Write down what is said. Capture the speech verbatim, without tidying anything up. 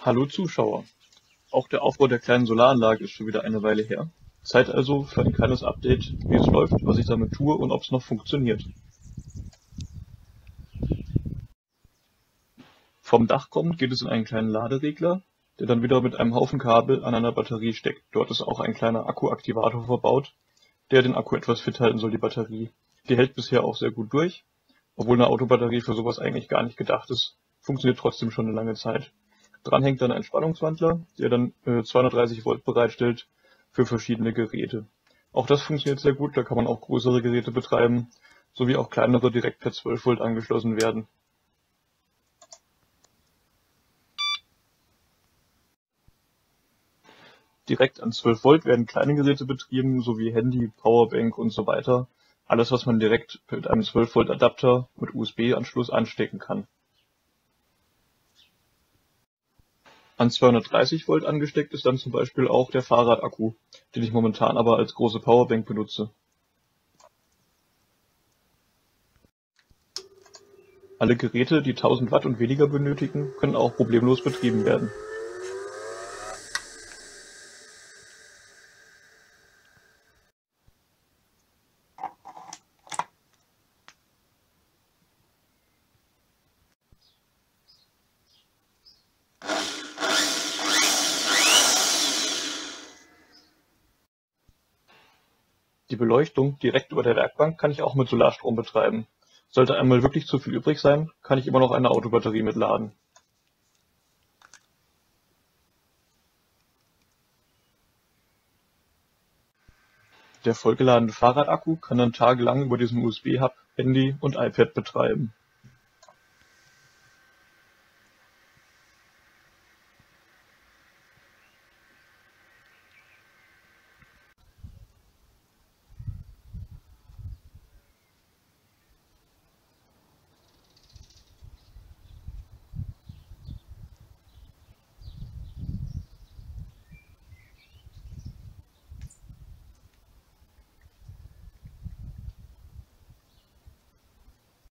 Hallo Zuschauer! Auch der Aufbau der kleinen Solaranlage ist schon wieder eine Weile her. Zeit also für ein kleines Update, wie es läuft, was ich damit tue und ob es noch funktioniert. Vom Dach kommend geht es in einen kleinen Laderegler, der dann wieder mit einem Haufen Kabel an einer Batterie steckt. Dort ist auch ein kleiner Akkuaktivator verbaut, der den Akku etwas fit halten soll, die Batterie. Die hält bisher auch sehr gut durch, obwohl eine Autobatterie für sowas eigentlich gar nicht gedacht ist. Funktioniert trotzdem schon eine lange Zeit. Dran hängt dann ein Spannungswandler, der dann äh, zweihundertdreißig Volt bereitstellt für verschiedene Geräte. Auch das funktioniert sehr gut, da kann man auch größere Geräte betreiben, sowie auch kleinere direkt per zwölf Volt angeschlossen werden. Direkt an zwölf Volt werden kleine Geräte betrieben, sowie Handy, Powerbank und so weiter. Alles, was man direkt mit einem zwölf Volt Adapter mit U S B-Anschluss anstecken kann. An zweihundertdreißig Volt angesteckt ist dann zum Beispiel auch der Fahrradakku, den ich momentan aber als große Powerbank benutze. Alle Geräte, die tausend Watt und weniger benötigen, können auch problemlos betrieben werden. Die Beleuchtung direkt über der Werkbank kann ich auch mit Solarstrom betreiben. Sollte einmal wirklich zu viel übrig sein, kann ich immer noch eine Autobatterie mitladen. Der vollgeladene Fahrradakku kann dann tagelang über diesen U S B-Hub, Handy und iPad betreiben.